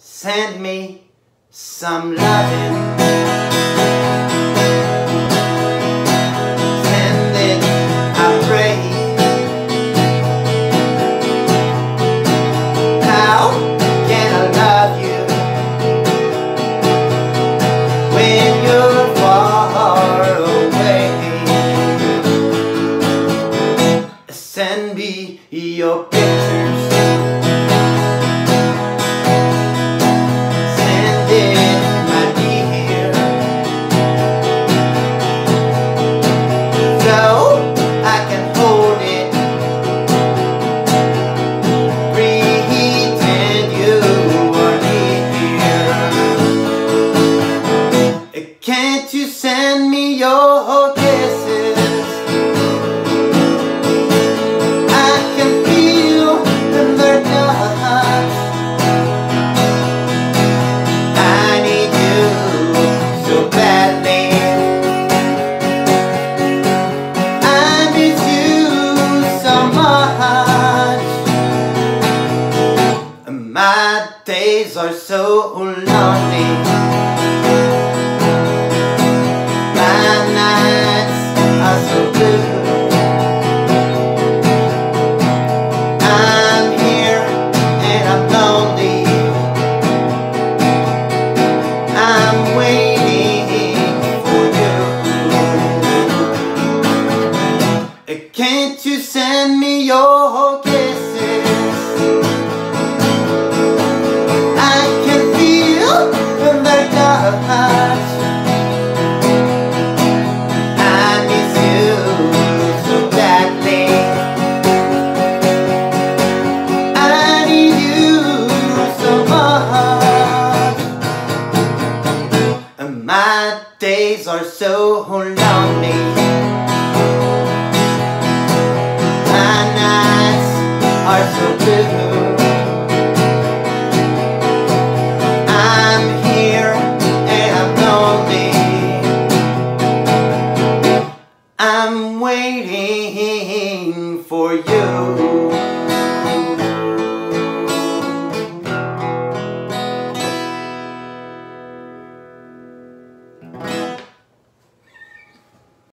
Send me some loving. Send it, I pray. How can I love you when you're far away? Send me your pictures. Can't you send me your kisses? I can feel their touch. I need you so badly. I miss you so much. My days are so lonely. So blue. I'm here and I'm lonely. I'm waiting for you. Can't you send me your kisses? I can feel their touch. My days are so lonely. My nights are so blue.